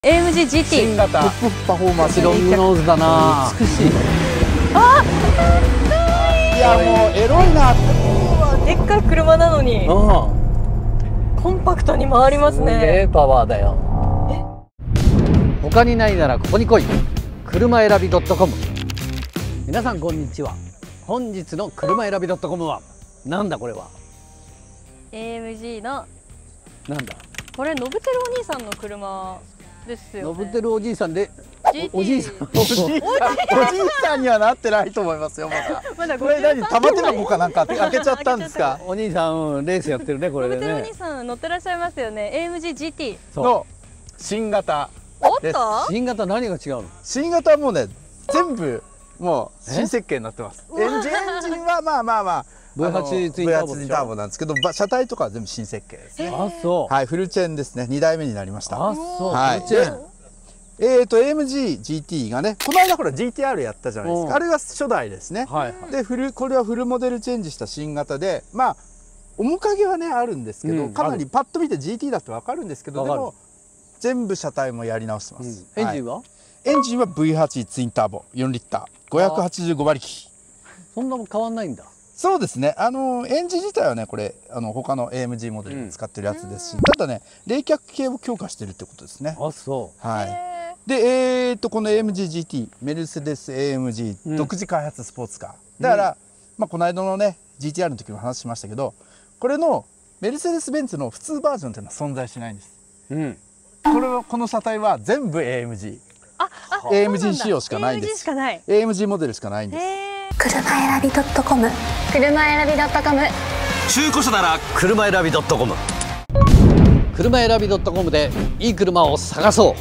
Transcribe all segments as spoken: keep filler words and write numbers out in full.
エーエムジージーティー新型トップパフォーマンスロングノーズだな。 美しい。あ、いやもうエロいな。 でっかい車なのにコンパクトに回りますすげね。 えパワーだよ。他にないならここに来い。車選び .com。 皆さんこんにちは。本日の車選び .com はなんだこれは。 エーエムジー のなんだ。 これノブテルお兄さんの車ですよね。 ノブテルおじいさんでジーティーおじいさんおじいさん、おじいさんにはなってないと思いますよ。まだ。 まだこれ何玉手箱かなんか開けちゃったんですか。 お兄さん、うん、レースやってるねこれでねノブテルお兄。さん乗ってらっしゃいますよね。 エーエムジージーティー。 そう。 の新型。 おっですと新型何が違うの。 新型はもうね全部もう新設計になってます。エンジンエンジンはまあまあまあブイはち ツインターボブイはち ツインターボなんですけど、ば車体とかは全部新設計ですね。 あ、そう。 はい、フルチェーンですね。に代目になりました。 あ、そう。 はいフルチェーン。 えーと エーエムジージーティー がね、この間ほら ジーティーアール やったじゃないですうんか。あれが初代ですね。 はいはい。 でフルこれはフルモデルチェンジした新型で、まあ面影はねあるんですけど、 うんかなりパッと見て ジーティー だってわかるんですけど、 わかるでも全部車体もやり直してまうんす。 エンジンはいはエンジンは ブイはち ツインターボよんリッターごひゃくはちじゅうご馬力。 そんなもん変わんないんだ。 そうですね。あのエンジン自体はねこれあの他の エーエムジー モデルで使ってるやつですし、ただね冷却系を強化してるってことですね。 あ、そはい。 へで、えー、とこの エーエムジージーティー メルセデス エーエムジーうん独自開発スポーツカーだから、まあ、この間のね ジーティーアール の時も話しましたけど、これのメルセデス・ベンツの普通バージョンっていうのは存在しないんです。 う。うん。 これはこの車体は全部 エーエムジーあ、あ、 エーエムジー 仕様しかないんでエーエムジーす。 しかない。 エーエムジー モデルしかないんです。 へー。 車選び .com 車選び .com 中古車なら車選び .com。 車選び .com でいい車を探そう。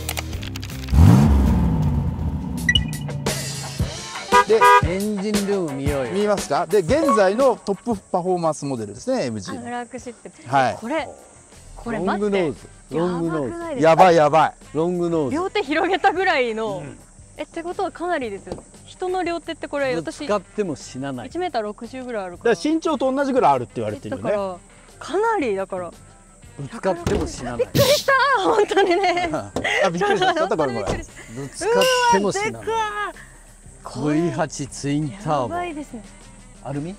でエンジンルーム見ようよ。 見えますか。で現在のトップパフォーマンスモデルですね エーエムジー の。 ブラックシップ。 はいこれこれロン待ってグノーズ。ロングノーズ。 やばくないですか。 やばいやばい。 ロングノーズ。 両手広げたぐらいの、えってことはかなりですよ。人の両手ってこれ私使っても死なないいち。メーターろくじゅうぐらいあるか。 だからら身長と同じぐらいあるって言われてるよね。 だからかなりだからぶつかっても死なない。ぶあ本当にね。 あびっくりした。ちょっとこれこれ。 びっくりしたつかっても死なない。 でかーこれブイはち ツインタやーボ。 ばいですね。 アルミ？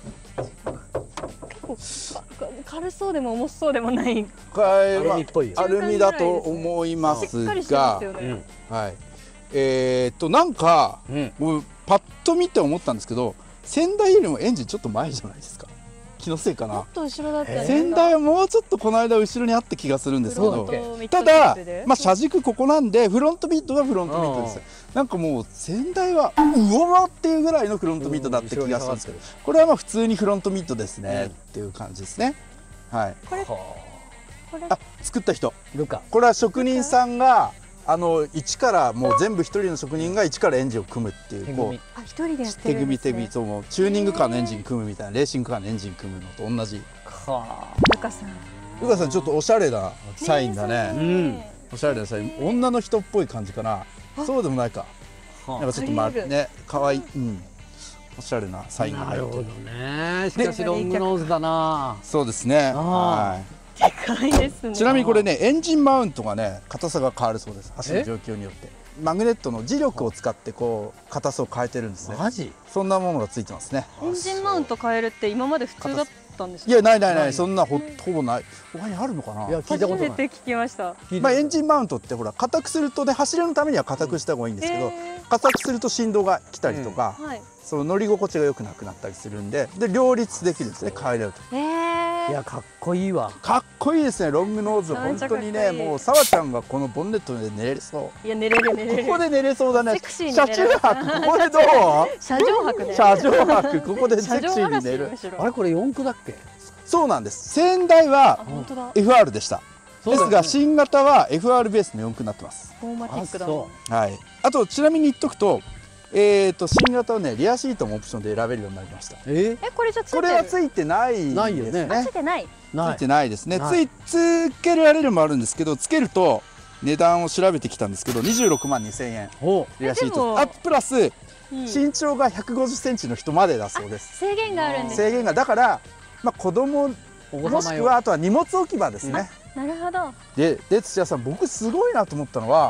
結構かか軽そうでも重そうでもない。 これアルはミっぽいよ。 アルミだと思いましすっかりしてまがすよね。 はい。えーっとなんかうん。 もうパッと見て思ったんですけど、先代よりもエンジンちょっと前じゃないですか。気のせいかなもっ。と後ろだったよね。 先代はもうちょっとこの間後ろにあった気がするんですけどそうだっけ、 ただまあ車軸ここなんでフロントミットがフロントミットですうん。 なんかもう先代はうわーっていうぐらいのフロントミットだって気がするんですけど、これはまあ普通にフロントミットですねっていう感じですね。はい。 これこれあ、作った人。 ルカ。 これは職人さんがあの一からもう全部一人の職人が一からエンジンを組むっていうこうあ一人でやって手組みるんですね。 手組みともチューニングカーのエンジン組むみたいなレーシングカーのエンジン組むのと同じ。 はルカさん。 ルカさんちょっとおしゃれなサインだあ。うね。 ん。 おしゃれなサイン。女の人っぽい感じかな。そうでもないか。なんかちょっとまああり得るね可愛いうんおしゃれなサインが入ってる。 なるほどね。しかしロングノーズだな。 そうですね。 あはでかいですね。 い。ちなみにこれねエンジンマウントがね硬さが変わるそうです。走る状況によって。マグネットの磁力を使ってこう硬さを変えてるんですね。 マジ？ そんなものがついてますね。 エンジンマウント変えるって今まで普通だったんですか。 いやないないなないいそんなほほぼない。他にあるのかな。 いや聞いたことない。 初めて聞きました。 まあエンジンマウントってほら硬くするとね走りのためには硬くした方がいいんですけど、 へー硬くすると振動が来たりとか、 はい。 その乗り心地が良くなくなったりするんで、で両立できるんですね変えれると。 ええ。 いやかっこいいわ。 かっこいいですねロングノーズ。 め本っちゃかっこいい当にねもうさわちゃんがこのボンネットで寝れそう。 いや寝れる寝れる。 ここで寝れそうだね。 セクシーに車寝れる中泊ここでどう？ 車上泊ね。 車上泊ここでセ車クシー上に寝るむ。しろあれこれ四駆だっけ？ そうなんです。先代あは本当だ。 エフアール でした。ですが新型は エフアール ベースのよん駆になってます。 フォーマティックだあもん。 そはい。あとちなみに言っとくと、えーと新型はねリアシートもオプションで選べるようになりました。 う。え？ えこれじゃついてる。 これはついてないですね。 ないよねあついてない。 つないいてないですね。つないいつけられるのもあるんですけど、つけると値段を調べてきたんですけど、にじゅうろくまんにせんえんお。 リアシーえでもト。あプラスうん身長がひゃくごじゅっセンチの人までだそうです。 制限があるんです。 制限がだからまあ子供お子様よ。 もしくはあとは荷物置き場ですね。 なるほど。 でで土屋さん僕すごいなと思ったのは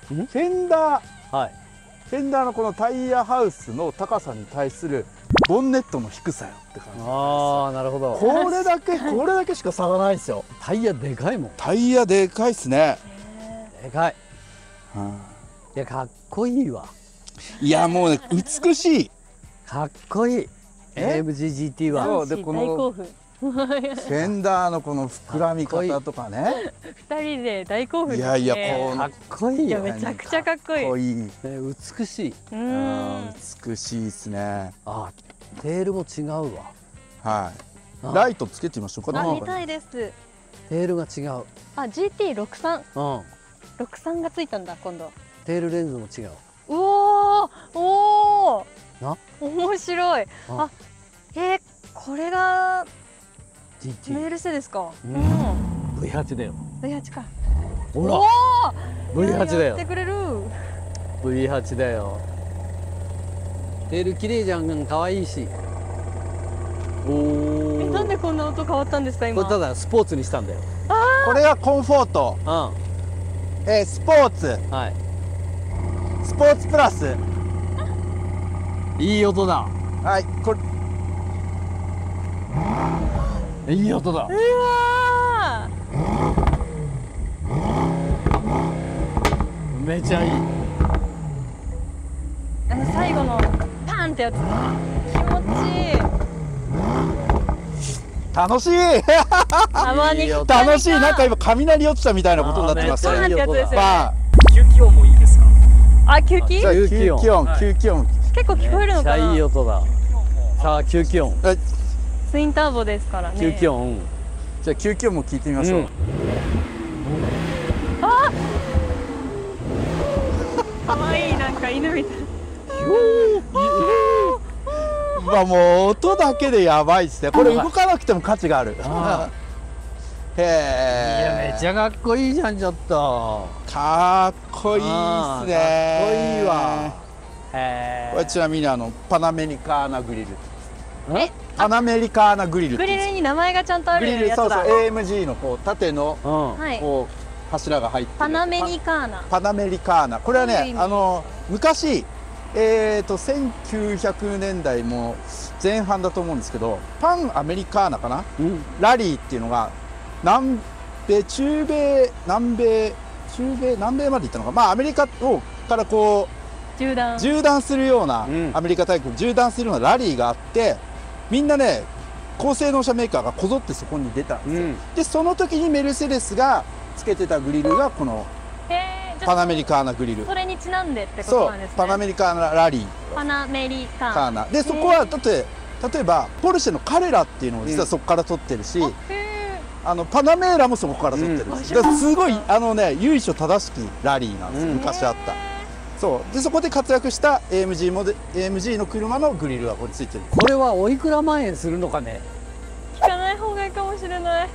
フェンダーはい。 フェンダーのこのタイヤハウスの高さに対するボンネットの低さよって感じ。 ああ、なるほど。 これだけこれだけしか差がないですよ。 タイヤでかいもん。 タイヤでかいっすね。 でかい。 うんいや、かっこいいわ。 いやもうね美しい。 かっこいい。 えエーエムジージーティー は。 そうでこの大興奮。 フェンダーのこの膨らみ方とかね。 二人で大興奮ですね。 いやいやこかっこいいいやよ。ね、 めちゃくちゃかっこいい。 こいい。 美しい。 ううんん。 美しいですね。 あ、テールも違うわ。 はい。 あライトつけてみましょうか。 あ、 なんか見たいです。 テールが違う。 あ、ジーティーろくじゅうさん、 うん。 ろくじゅうさんがついたんだ今度。 テールレンズも違う。 うおー、おお。 な。 面白い。 ああ、えー、これがジーティー。 メルセデスか。 ううんん。 ブイはち だよ。 ブイはちか。 ほおら。 お。 ブイはち だよやって。くれる。 ブイはち だよ。テール綺麗じゃん、可愛いし。おえ、 お。 なんでこんな音変わったんですかこ今。 れただスポーツにしたんだよ。 これがコンフォート、 うえースポーツ、 ん。はい。 スポーツプラス。 いい音だ。 はい、これいい音だ。 うわめちゃいい。 ー。あの最後のパンってやつ。気持ちいい。 楽しいたまにいいよ楽しい。なんか今雷落ちたみたいなことになってますパンってやつですよね。 まあ吸気音もいいですか？ あ、吸気じゃあ吸気音吸気音吸気音。 結構聞こえるのめっちゃかな。 いい音だ。さあ吸気音。 えツインターボですからね。 吸気音。 じゃあ吸気音も聞いてみましょう。 うん可愛いなんか犬みたい。 まあもう音だけでやばいっすね。これ動かなくても価値がある。 あへいやえ。 めっちゃかっこいいじゃんちょっと。 かっこいいっすね。 あーかっこいいわ。へこれちなみにあのパナメリカーナグリル。 え。 パナメリカーナグリルってグリ言うんですよ。 ルに名前がちゃんとあグるやつだ。 リルそうそう エーエムジー のこう縦のうん。 はい。 こう柱が入ってるパナメニカーナ。 パナメリカーナ。これはねどういう意味あの昔えー、とせんきゅうひゃくねんだいも前半だと思うんですけど、パンアメリカーナかな、 うん。 ラリーっていうのが南米中米南米中米南米まで行ったのか、まあアメリカをからこ縦断う。縦断するような、 うんアメリカ大陸縦断するようなラリーがあって、みんなね高性能車メーカーがこぞってそこに出たんですよ、 うん。 でその時にメルセデスがつけてたグリルがこのへー、じゃあパナメリカーナグリル。 それにちなんでってことそうなんですね。 パナメリカーナラリーパナメリカーナ。 カーナで、そこはだって例えばポルシェのカレラっていうのを実はそこから取ってるし、 あ、へあのパナメーラもそこから取ってるんです、 うんだからすごいあのね由緒正しきラリーなんですよ、 うん昔あった。そうでそこで活躍した エーエムジー モデ エーエムジー の車のグリルがここについてる。 これはおいくら万円するのかね。 ー。聞かない方がいいかもしれない。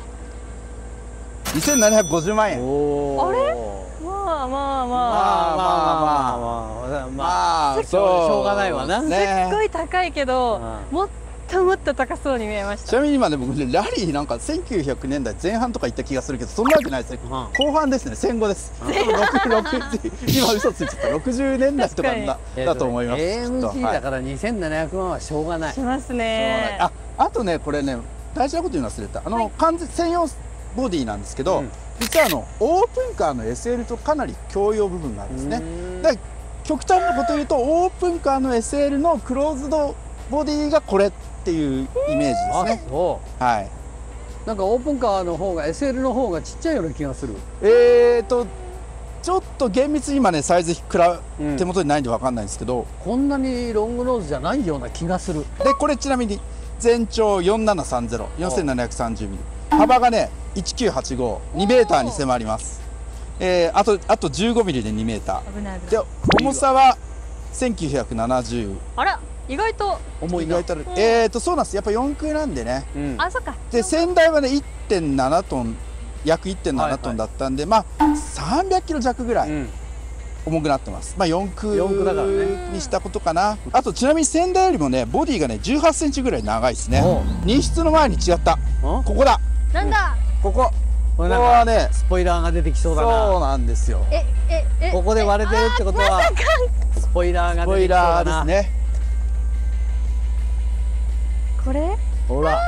にせんななひゃくごじゅうまんえん。 おお。 あれまあまあまあ。 まあまあまあまあまあ。 まあそうしょうがないわなすっねごい高いけど、 うもっともっと高そうに見えましちた。 なみに今ね僕ねラリーなんかせんきゅうひゃくねんだいぜん半とか言った気がするけどそんなわけないですね、 うん後半ですね戦後ですろく今嘘ついちゃったろくじゅうねんだいとかだだと思います、 エーエムジーはいだからにせんななひゃくまんはしょうがない。 しますね。 ああとねこれね大事なこと言うの忘れたあの、完全専用ボディなんですけど、 うん実はあのオープンカーの エスエル とかなり共用部分があるんですね。 うんだから極端なこと言うとオープンカーの エスエル のクローズドボディがこれっていうイメージですあね。 そはい。 う。なんかオープンカーの方が エスエル の方がちっちゃいような気がする。 えーとちょっと厳密に今ねサイズ比べうん手元にないんで分かんないんですけど、 こんなにロングノーズじゃないような気がする。 でこれちなみに全長よんななさんゼロ よんせんななひゃくさんじゅうミリ、幅がねいちきゅうはちごにメーターに迫ります。えー、あとあとじゅうごミリでにメータ危ない危ない。 ーで重さはせんきゅうひゃくななじゅうあら、意外と。 重いな意外。とある、えーとそうなんですやっぱよん空なんでね。 うんあ、そっか。 で先代はね いってんななトン約いってんなはいはないトンだったんで、まあさんびゃっキロ弱ぐらいうん重くなってます。まあよん空四駆だからねにしたことかな。あとちなみに先代よりもねボディがねじゅうはちセンチぐらい長いですね。 おう荷室の前に違ったんここだなんだ。 こここここれなんかはねスポイラーが出てきそうだな。 そうなんですよ。 え、え、 えここで割れてるってことはスポイラーがスポイ出てきそうだな。 ラーですね。 これほらかっ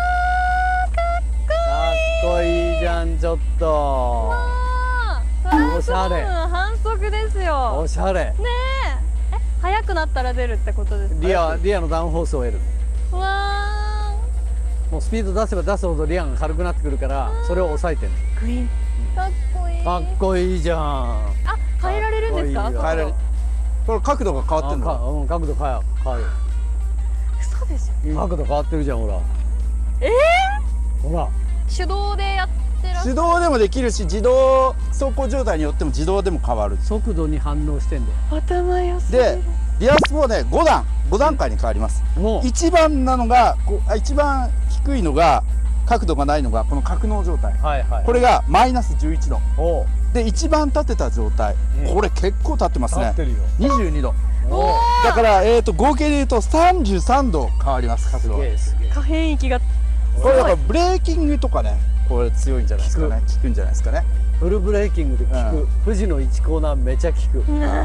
こいいじゃん。ちょっとあートランスフォームおしゃれ反則ですよおしゃれ。 ねええ速くなったら出るってことですか？ リアリアのダウンフォースを得る。 わもうスピード出せば出すほどリアが軽くなってくるからそれを抑えてる。 ーグイーンかっこいい。 かっこいいじゃん。 あ変えられるんですか？ かっこいいよ変えられる。これ角度が変わってんの。 あかうん角度変わ変わる。 嘘でしょ？ 角度変わってるじゃんほら。 えほら。 ー、手動でやってらっしゃる。 手動でもできるし、自動走行状態によっても自動でも変わる。 速度に反応してんだよ。 頭良すぎる。 で、リアスポはね、ご段、ご段階に変わります。 もう一番なのが、こうあ一番低いのが、角度がないのが、この格納状態。 はいはい。 これがマイナスじゅういちど。 おうで、一番立てた状態。 うんこれ結構立ってますね。 立ってるよ。 にじゅうにど。 おうだから、えーと、合計で言うとさんじゅうさんど変わります、角度が。 すげえすげえ。 可変域がこれだからブレーキングとかね、これ強いんじゃないですかね。効くんじゃないですかね。 フルブレーキングで効く。 うん富士のいちコーナーめちゃ効く。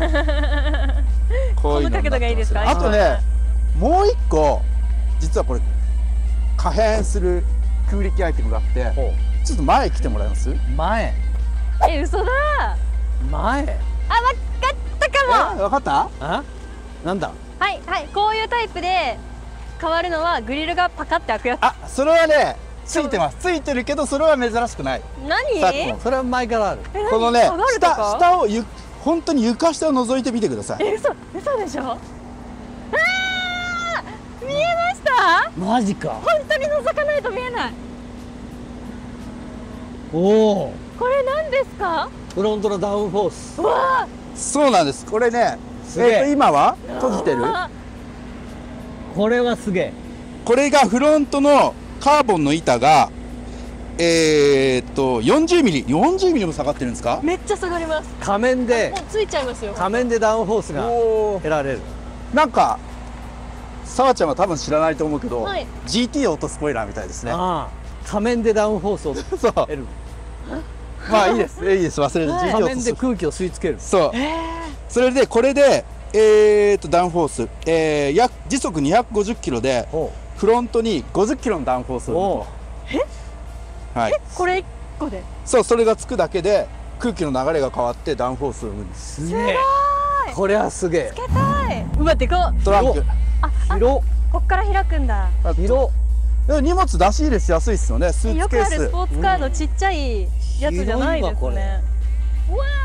こういうのになってますこの角度がいいですかあとね、もう一個、実はこれ、可変する空力アイテムがあって、 ほちょっと前来てもらえます？ う前え嘘だ。 前。 あわかったかも。 え、わかった？ あ？なんだ。 はいはいこういうタイプで変わるのはグリルがパカって開くやつ。 あ、それはね、ついてます。ついてるけど、それは珍しくない。 何？ 昨今それは前からある。 え何このね、 下がると下、 か？ 下をゆ、本当に床下を覗いてみてください。 え嘘嘘でしょ？あー見えました？ マジか。 本当に覗かないと見えない。 おお。 これ何ですか？ フロントのダウンフォース。 うわそうなんです。これね、 すげええっと、今は閉じてる。 あこれはすげえ。 これがフロントのカーボンの板が、えー、っとよんじゅうミリ、よんじゅうミリも下がってるんですか？ めっちゃ下がります。 仮面でもうついちゃいますよ。 仮面でダウンフォースがおー得られる。 なんか、さわちゃんは多分知らないと思うけど、 はいジーティー オートスポイラーみたいですね。 ああ。仮面でダウンフォースをそう。 得る。 まあいいです。いいです。忘れる。 はいジーティー仮オートスポイラー。 面で空気を吸い付ける。 そう。 えそれで、これで、えー、っと、ダウンフォース、えー、約時速にひゃくごじゅっキロで、 ほフロントにごじゅっキロのダウンフォースう。おをう。 はい。 ー、これ一個で。 そう、それがつくだけで、空気の流れが変わってダウンフォースを生むんです。 すげえ。これはすげえ。 つけたい。うわでかっ。 トランク。 ああ広こっから開くんだ。 広。 でも荷物出し入れしやすいですよね。スーよツケースくあるス。ポーツカーのちっちゃいやつじゃないです広いわこれね。うわ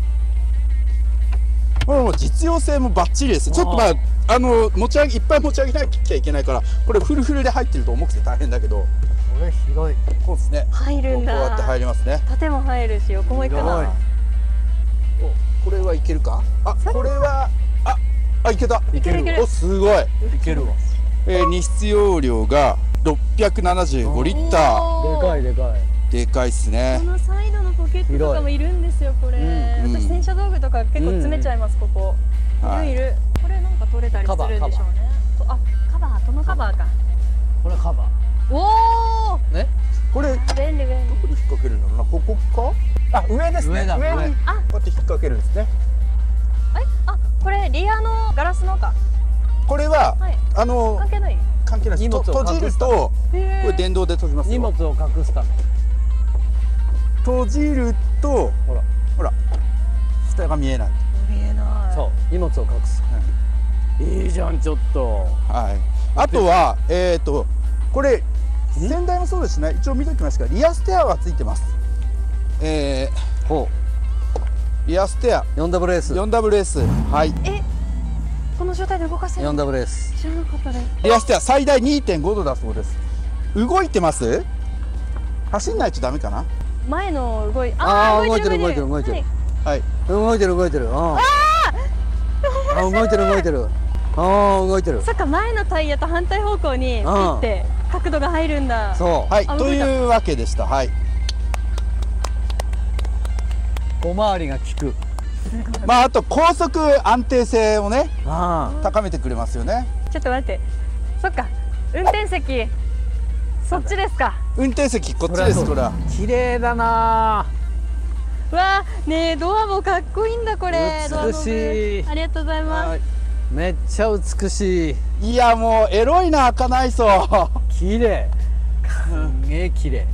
これもう実用性もバッチリです。ちょっとまあ、あの、持ち上げ、いっぱい持ち上げなきゃいけないから、これフルフルで入ってると重くて大変だけど、 これ広い。 こうですね。 ー入るんだ。 こうやって入りますね。 縦も入るし横も行くな。 お、これはいけるか？あ、これは、あ、あ、いけた。 いけるいけるお、すごい。 いけるわ。 えー、日質容量がろっぴゃくななじゅうごリッター。 でかいでかい。 でかいっすねこ。のサイドのポケットとかもいるんですよこれ。 うん私洗車道具とか結構詰めちゃいますここ。 はいいるいる。これなんか取れたりするんでしょうね。とあカバー、トのカバーか。 これカバおお。 ー。ね。 これ、ど便利便利。 こに引っ掛けるんだろうな。ここか？あ、上ですね。 上だ上にこうやって引っ掛けるんですね。 えあこれリアのガラスのか。 これは、 はい。 あの関係ない。 関係ないです。 荷物をと閉じる隠すためと、こへれ電動で閉じますよ。 荷物を隠すため。 閉じると、 ほら。 ほら、下が見えない。 見えない。 そう。荷物を隠す。いいじゃんちょっと。 はい。あとは、えっと、これ、先代もそうですね。一応見ておきますが、リアステアはついてます。えほー、リアステア、 う。よんダブルエス。 よんダブルエス。はい。 えこの状態で動かせる。 よんダブルエス。 知らなかったです。 リアステア最大 にてんご 度だそうです。動いてます？走んないとダメかな？ 前の動いあーー動いてる動いてる動いてるはいはい。 動いてる動いてる。ああ。動いてる動いてる。ああ動いてる。 そっか前のタイヤと反対方向にピッて角度が入るんだ。 そう。 はい。 あというわけでした。はい。 小回りが効く。 まあ、あと高速安定性をね、 あ高めてくれますよね。 ちょっと待って。そっか運転席そっちですか。 運転席こっちです。これは。 あ。綺麗だなうわーねえ、ドアもかっこいいんだこれ。ドアノブ美しい。 ありがとうございます。 めっちゃ美しい。 いやもうエロいな赤内装。 綺麗。すげえ綺麗。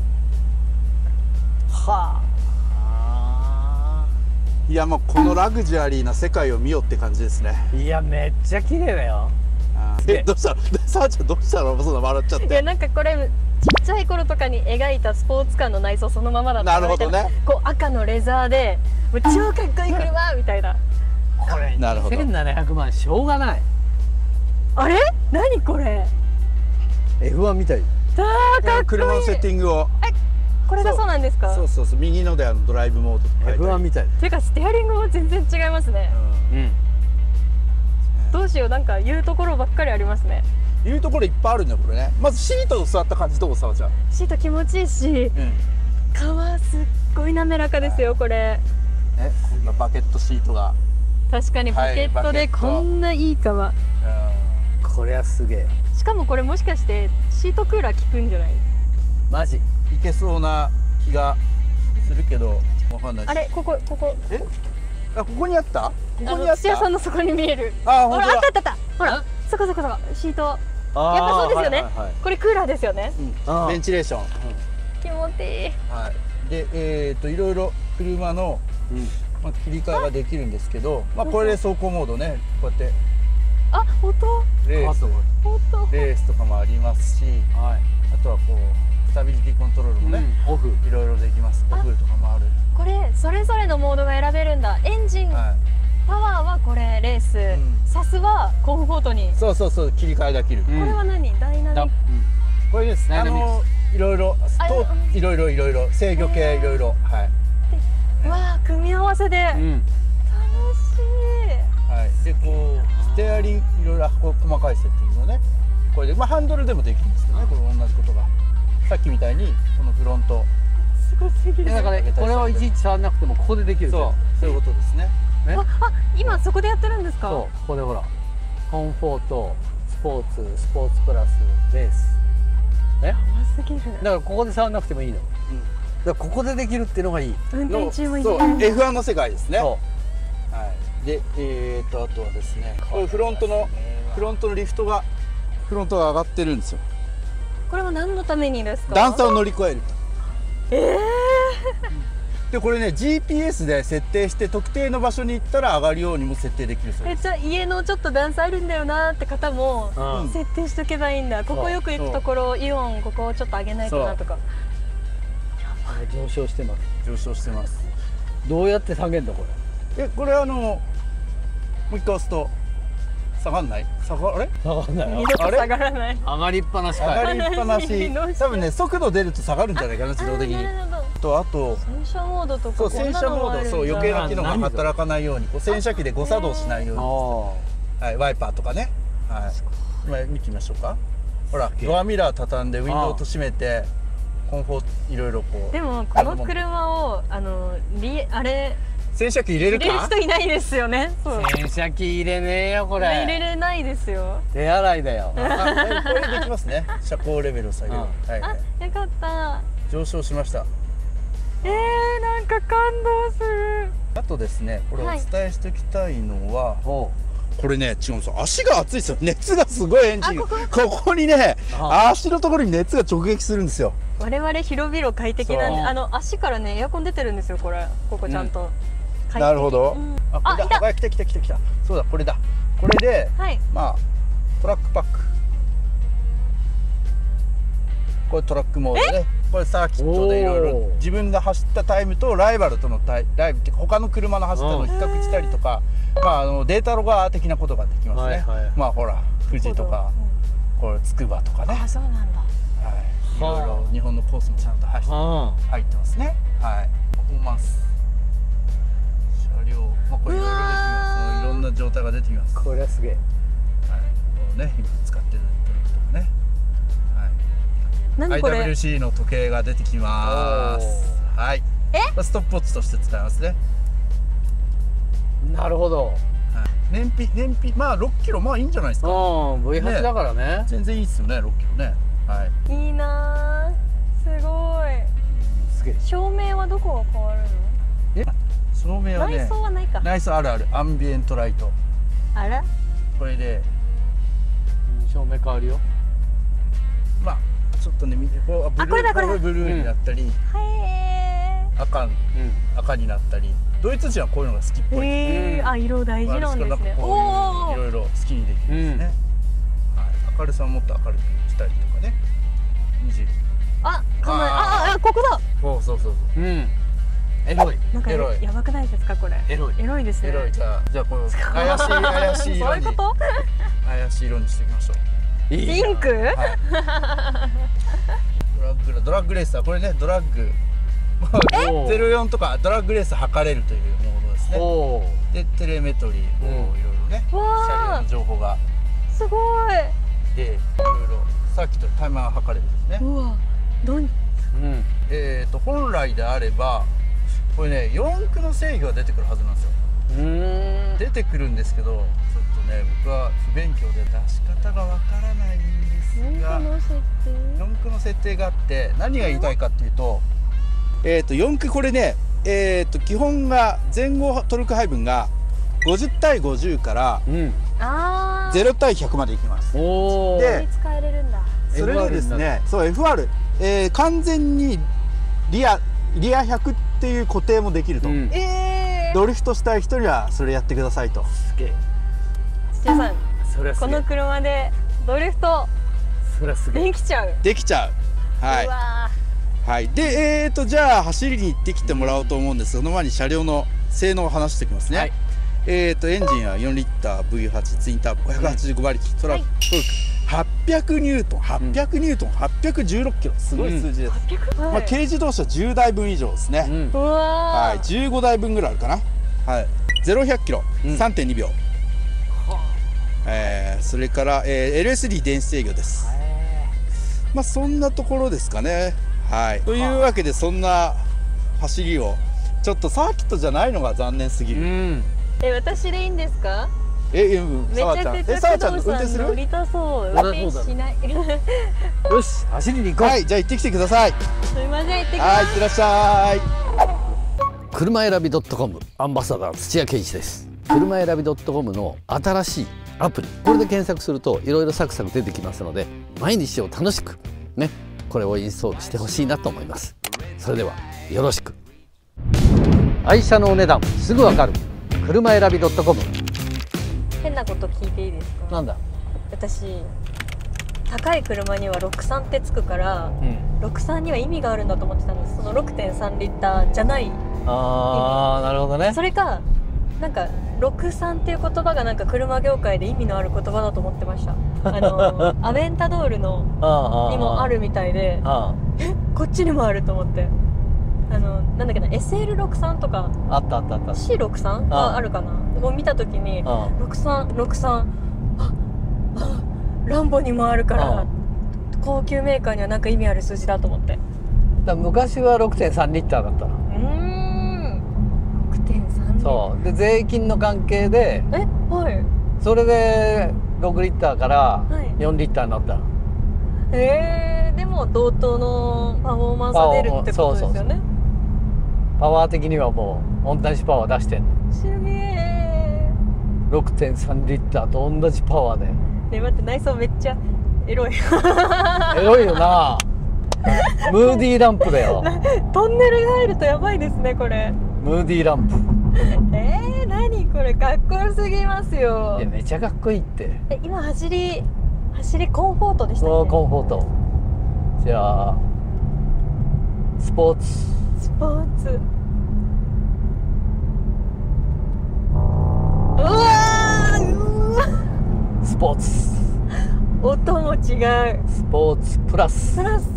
はあ。 いやもうこのラグジュアリーな世界を見よって感じですね。 いやめっちゃ綺麗だよ。 えどうしたのさあちゃん、どうしたのそんな笑っちゃっいやて。 なんかこれちっちゃい頃とかに描いたスポーツカーの内装そのままだったなるほどね。 こう赤のレザーでもう超かっこいい車みたいな。 これなるほどせんななひゃくまんしょうがない。 あれ何これ。 エフワン みたい。 あーかっこいい。 車のセッティングを。 これがそうなんですか。 そうそうそう、右のであのドライブモードとか書いてある。 エフワン みたい。 ていうかステアリングも全然違いますね。 うん。 どうしよう、なんか言うところばっかりありますね。 いうところいっぱいあるんだよこれね。まずシートを座った感じどうさあちゃん。 シート気持ちいいし、 うん。 皮すっごい滑らかですよこれ。 ね、こんなバケットシートが。 確かにバケットではいバケットこんないい皮。 うん。 これはすげえ。 しかもこれもしかしてシートクーラー効くんじゃない。 マジ。 いけそうな気がするけどわかんないし。 あれここここえあ、ここにあったこあのこにあった土屋さんのそこに見える。 あ、 ほらほんとだ。 あったあったあった。ほらあそこそこそこシート。 あーやっぱそうですよねはいはいはいこれクーラーですよね。 うん、 あーベンチレーション。 気持ちいい。 はい。で、えっといろいろ車の、 うんまあ、切り替えができるんですけど、まあこれで走行モードね、こうやってあ、音レースあと音。 レースとかもありますし、 はい。 あとはこうスタビリティコントロールもね、 うんオフ。 いろいろできます。オフとかもある。 これそれぞれのモードが選べるんだ。エンジン、 はパワーはこれレース、 んサスはコンフォートに。 い。そうそうそう、切り替えできる。 これは何？ダイナミだック。 これです。あダイナミックのいろいろあといろいろいろいろ制御系いろいろはい。 うわあ組み合わせで楽しうん。 い。 はい、でこうステアリングいろいろこう細かいセッティングをねこれで、まあ、ハンドルでもできるんですけどね、これ同じことがさっきみたいにこのフロントすごすぎる。 だからね、これをいちいち触らなくてもここでできる。 そうそういうことですね。 ね。 あ、あ、今そこでやってるんですか。 そう、ここでほら、コンフォート、スポーツ、スポーツプラス、レース。ね。 やばすぎる。 だからここで触らなくてもいいの。だからここでできるっていうのがいい。 運転中もいい。 そう エフワン の世界ですね。 そはい、でえー、とあとはですねこれフロントのフロントのリフトがフロントが上がってるんですよ。 これは何のためにですか。 段差を乗り越える。 ええでこれね ジーピーエス で設定して特定の場所に行ったら上がるようにも設定できるそうー。え、 です。 じゃあ家のちょっと段差あるんだよなーって方もう。うん。 設定しとけばいいんだ。ここよく行くところイオンここをちょっと上げないとなとか。 上昇してます。 上昇してます。 どうやって下げんだこれ。 えこれあのもう一回押すと下がんない下があれ下がんないよ二。度と下がらない。 上がりっぱなし上かい。 がりっぱなどうしようし多分ね速度出ると下がるんじゃないかな自動的に。 あーなるほど。 とあと洗車モードとかそうこんな洗車モードのもあるんだ。 そう余計な機能が何それ働かないようにこう洗車機で誤作動しないように、 あはい、ワイパーとかね、はい、今見てみましょうか。ほらドアミラー畳んでウィンドウと閉めてコンフォートいろいろこうでもこの車をあのリあれ洗車機入れるか入れる人いないですよね。そう。 あ。洗車機入れねえよこれ。 入れれないですよ。 手洗いだよ。 あこれできますね。車高レベルを下げる、 うんはいはあ、 い、 よかった。 上昇しました。 えー、なんか感動する。 あとですねこれお伝えしておきたいのは、 ほこれね違うんですよ、足が熱いですよ。熱がすごいエンジンあこここにねあ足のところに熱が直撃するんですよ。 我々広々快適なんで、 そうあの足からねエアコン出てるんですよこれ。ここちゃんと。快適なるほど、 うんあこれあいただあ来た来た来た来たそうだこれだこれではい。 まあトラックパックこれトラックモードでこれサーキットでいろいろおー自分が走ったタイムとライバルとのタイライブっていうか他の車の走ったのを比較したりとか、まあ、あのデータロガー的なことができますね、 はいはいまあほら富士とかこれ筑波とかね、 あ、そうなんだ。 はい、いろいろ日本のコースもちゃんと走ってう。うん。 入ってますね。はい。パフォーマンス。車両、まあこれいろいろ出てきます。いろんな状態が出てきます。はい。 これはすげえ。 こうね、今使ってるトリックとかね。はい。 何これ。 アイダブリューシー の時計が出てきます。はい。 えまあストップウォッチとして使いますね。 なるほど。 はい。燃費燃費まあろっキロまあいいんじゃないですか。 うん、ブイはち だからね。 全然いいですよねろっキロね。はい。 いいなー。すごい。 すげえ。 照明はどこが変わるの？ え照明はね、 内装はないか。 内装あるある。アンビエントライト。 あら、 これで照明変わるよ。 まあちょっとね見て、こうブルー、 これだこれだブルーになったり、 へ赤うん赤になったり。ドイツ人はこういうのが好きっえ。 ぽい。 へえ、あ、色大事なんですね。おお。 いろいろ好きにできるんですね。はい、明るさをもっと明るくしたりとかね。にじゅう。 あ、かなり、あ、あ、ここだ。 そうそうそうそう。 うんエロいなんかエロいやばくないですかこれ。 エロいエロいですね。 エロい。じゃあじゃあこの怪しい怪しいそう色にいうこと？ 怪しい色にしていきましょう。 いいピンク？ はい。ドラッグドラッグレースはこれね、ドラッグゼロよんとかドラッグレース測れるというモードですね。 おーでテレメトリーこういろいろね、 わ車両の情報がすごい。 でいろいろサーキットでタイマーが測れるんですね。 うわ、どん。 うんえっと本来であればこれね四駆の制御が出てくるはずなんですよ。 うーん出てくるんですけど、ちょっとね僕は不勉強で出し方がわからないんですが、 の設定。 四駆の設定があって、何が言いたいかっていうと、えっと四駆これね、えっと基本が前後トルク配分がごじゅう対ごじゅうからうんああ。 ゼロ対ひゃくまでいきます。 おおで使えれるんだ。 それでですね、そう エフアール、えー完全にリアリアひゃくっていう固定もできると、 うんええ。 ドリフトしたい人にはそれやってくださいと。 すげえ土屋さん、 それはすげえこの車でドリフトそれはすげえできちゃう。 できちゃう。はいうわはい。で、えーとじゃあ走りに行ってきてもらおうと思うんです。その前に車両の性能を話しておきますね。 はいえーとエンジンはよんリッター ブイはち ツインターボごひゃくはちじゅうご馬力、トラはいトルクはっぴゃくニュートン、はっぴゃくニュートン、はっぴゃくじゅうろっキロ、すごい数字です。 ー。はっぴゃく。 まあ、軽自動車じゅうだいぶん以上ですね。 うんうわー。 はい、じゅうごだいぶんぐらいあるかな。はい、ゼロひゃくキロ、 うんさんてんにびょう。えー、それから、えー、エルエスディー 電子制御です。まあそんなところですかね。はい。というわけでそんな走りをちょっとサーキットじゃないのが残念すぎる。 うんえ、私でいいんですか？ え、え、うん、 めちさわちゃん、え、 ゃくちゃさわちゃん運工藤転する？ さん乗りたそう。運そりゃそうだろ転しない。 よし走りに行こう、 はい、じゃあ行ってきてください。 すいません、行ってきまはい、いす。 ってらっしゃい。 車選び .com アンバサダー土屋圭一です。車選び .com の新しいアプリ、これで検索するといろいろサクサク出てきますので、毎日を楽しくね、これをインストールしてほしいなと思います。それではよろしく。愛車のお値段すぐわかる車選び .com。 変なこと聞いていいですか？ なんだ、 私高い車にはろくさんってつくからうん、 ろくさんには意味があるんだと思ってたんです。その ろくてんさんリッターじゃない。 あーなるほどね。 それかなんかろくさんっていう言葉がなんか車業界で意味のある言葉だと思ってました。あのアベンタドールのあーあーにもあるみたいで、 あこっちにもあると思って。あのなんだっけな エスエルろくじゅうさん とかーあったあったあったシーろくじゅうさんああがあるかな。もう見た時にあろくさんろくさんああランボにもあるかあら高級メーカーにはなんか意味ある数字だと思って。 だ昔は ろくてんさんリッターだったの。 うーん ろくてんさんそうで税金の関係でえはいそれでろくリッターからはいよんリッターになった、 えー、でも同等のパフォーマンスが出るってことですよね。 パワー的にはもう同じパワー出してんの。 すげえ。 ろくてんさんリッターと同じパワーでね待って内装めっちゃエロいエロいよなムーディーランプだよトンネルが入るとやばいですねこれ。 ムーディーランプえー、何これかっこよすぎますよいや。めちゃかっこいいって。 え今走り走りコンフォートでしたそうっけ？ コンフォート。じゃあスポーツスポーツ。うわーうわスポーツ音も違う。 スポーツプラスプラス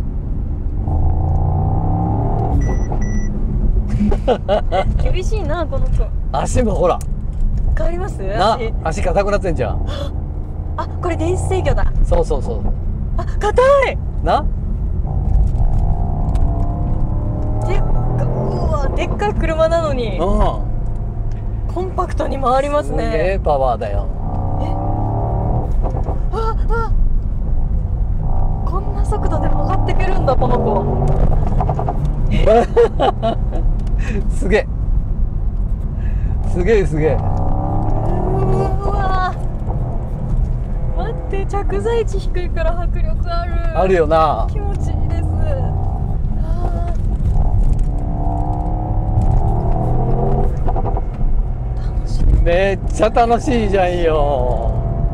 厳しいなこの子。 足もほら変わります？ な足足硬くなってんじゃん。 あこれ電子制御だ。 そうそうそうあ硬い。 なでっかうわでっかい車なのにうんコンパクトに回りますすげえね。 パワーだよ。 ああこんな速度で曲がってくるんだこの子。 すげえすげえすげえ。 うわ待って着座位置低いから迫力ある。 あるよな。 気持ちいいです。あ楽しい。 めっちゃ楽しいじゃんよ。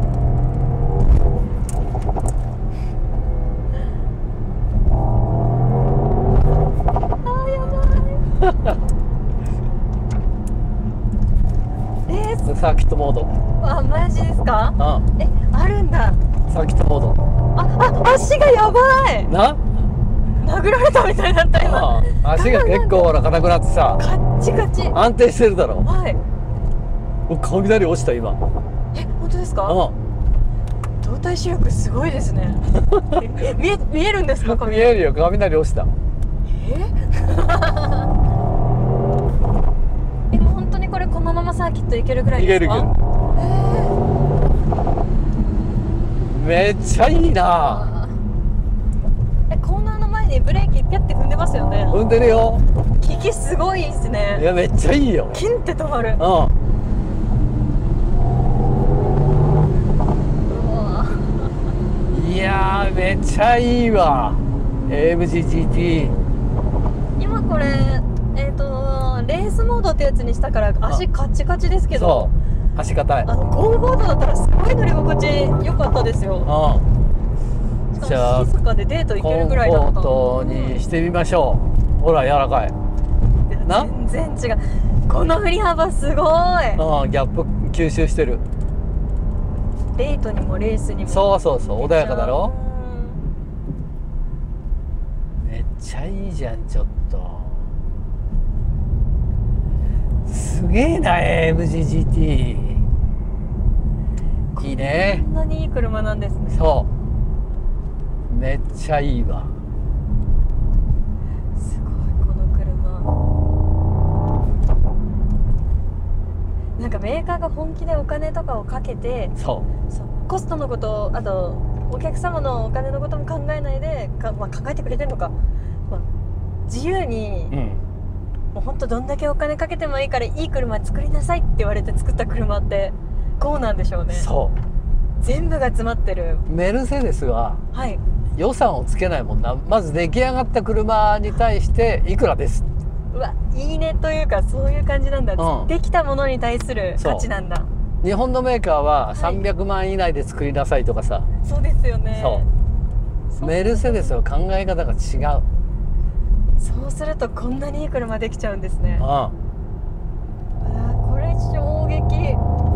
えー、 サーキットモード。 あマジですか？ うん。 えあるんだ。 サーキットモード。 ああ足がやばい。 な。 殴られたみたいになった今。 ああ足が結構ほら硬くなってさ。 カッチカチ。 安定してるだろ。 はい。 お雷落ちた今。 え本当ですか？ うん。 動体視力すごいですね。え見え見えるんですか？ 見えるよ、雷落ちた。 え？えもう本当にこれこのままサーキット行けるぐらいいけですか？ るいける。めっちゃいいな。 えコーナーの前にブレーキピャって踏んでますよね。 踏んでるよ。 利きすごいですいね。 やめっちゃいいよ。 キンって止まる。 うん。 うわいやーめっちゃいいわ。 エーエムジージーティー。 今これえっ、ー、とレースモードってやつにしたから足カチカチですけど、 そう足硬い。 あのゴーボードだったらすごい乗り心地良かったですよ。 うんしじゃあかも静かでデート行けコンフるぐらいだった。 ォートにしてみましょう。ほら柔らかい。な全然違う。この振り幅すごい。 うんギャップ吸収してる。 デートにもレースにも。 そうそうそう穏やかだろ。 うんめっちゃいいじゃん。ちょっとすげえな エーエムジージーティー。いいね。 こんなにいい車なんですね。 そうめっちゃいいわ。 すごいこの車。なんかメーカーが本気でお金とかをかけて、 そそうコストのことあとお客様のお金のことも考えないでか、まあ、考えてくれてるのか、まあ、自由に、 う。うん。 もうほんとどんだけお金かけてもいいからいい車作りなさいって言われて作った車ってこうなんでしょうね。 そう全部が詰まってる。 メルセデスははい予算をつけないもんな。まず出来上がった車に対していくらです。 うわいいねというかそういう感じなんだ、 うんできたものに対するそう価値なんだ。 日本のメーカーはさんびゃくまん以内で作りなさいとかさ、 そうですよね。 そうメルセデスは考え方が違う。 そうするとこんなにいい車できちゃうんですね。 うんあーこれ衝撃。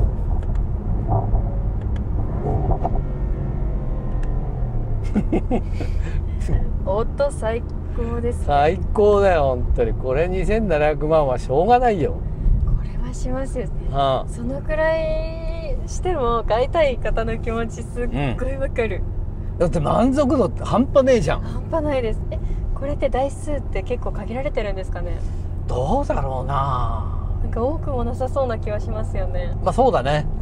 音最高です。 最高だよ本当に。これにせんななひゃくまんはしょうがないよ。 これはしますよね。 うんそのくらいしても買いたい方の気持ちすっごいわかる、 だって満足度って半端ねえじゃん。 半端ないです。えこれって台数って結構限られてるんですかね。 どうだろうな。 なんか多くもなさそうな気はしますよね。 まあそうだね。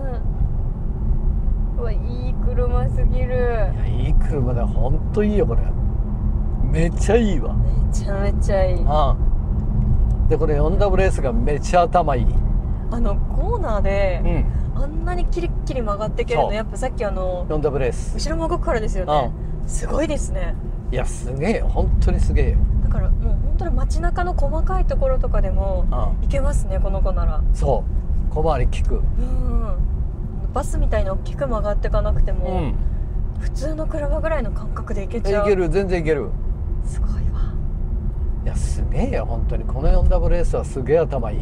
うんうわいい車すぎる。 いやいい車だよ本当いいよこれ。めっちゃいいわ。 めちゃめちゃいい。 うんでこれ フォーダブリューエス がめっちゃ頭いい。 あのコーナーで、 うんあんなにキリッキリ曲がっていけるそうのやっぱさっきあのフォーダブリューエス。 後ろも動くからですよね、すごいですね。 いやすげえよ本当にすげえよ。 だからもう本当に街中の細かいところとかでもうん行けますねこの子なら。 そう小回り利く。 うんバスみたいに大きく曲がっていかなくてうも、 ん普通の車ぐらいの感覚で行けちゃう。 いける全然いける。 すごいわ。 いやすげえよ本当に。この フォーダブリューエス はすげえ頭いい。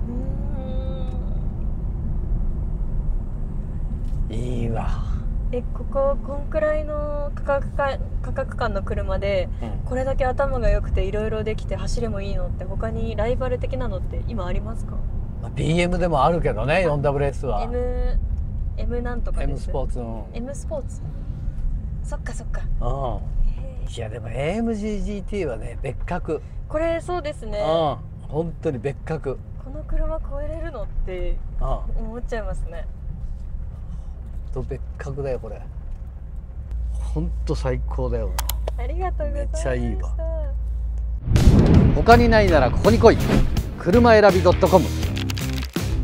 うんいいわ。 えこここんくらいの価格か価格感の車でうんこれだけ頭が良くていろいろできて走りもいいのって他にライバル的なのって今ありますか？ まあ ビーエム でもあるけどね フォーダブリューエス は M M なんとかです。 M スポーツ。うん M スポーツ。そっかそっか。 うんへーいやでも エーエムジージーティー はね別格。 これそうですね。 うん本当に別格。 この車超えれるのってうん思っちゃいますね。 と別格だよこれ。本当最高だよ。 ありがとうございました。 めっちゃいいわ。他にないならここに来い。車選び .com。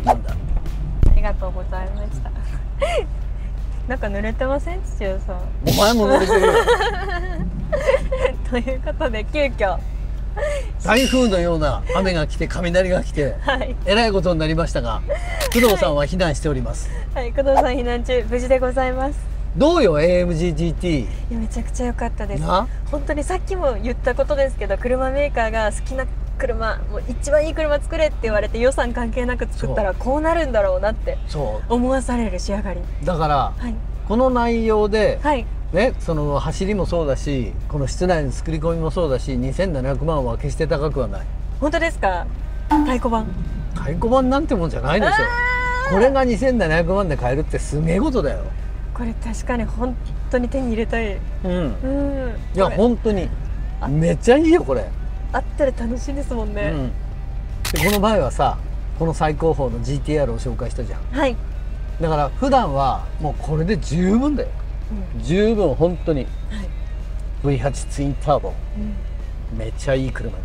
なんだ。 ありがとうございましたなんか濡れてません土屋さん。 お前も濡れてるよということで急遽台風のような雨が来て雷が来てはいえらいことになりましたが、工藤さんは避難しております。 はい工藤さん避難中無事でございます。 どうよ エーエムジージーティー。 いやめちゃくちゃ良かったです。 な本当にさっきも言ったことですけど、車メーカーが好きな車もう一番いい車作れって言われて予算関係なく作ったらこうなるんだろうなってそ思わされる仕上がり。 うだからはいこの内容で、 はいね、その走りもそうだし、この室内の作り込みもそうだし、にせんななひゃくまんは決して高くはない。 本当ですか。太鼓判。 太鼓判なんてもんじゃないでしょ。これがにせんななひゃくまんで買えるってすげえことだよ。 これ確かに本当に手に入れたい。 うんうんいやこれ本当にめっちゃいいよこれ。 あったら楽しいですもんね。 うん、でこの前はさ、この最高峰の ジーティーアール を紹介したじゃん。 はい、 だから普段はもうこれで十分だよ。 うん十分本当に。 はいブイエイト ツインターボうん、 めっちゃいい車です。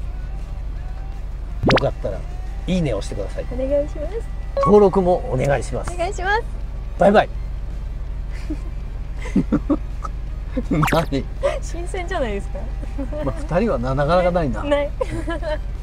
よかったらいいねを押してください。 お願いします。 登録もお願いします。 お願いします。 バイバイ何、 新鮮じゃないですか。 まあ、ふたりはなかなかないな。 ない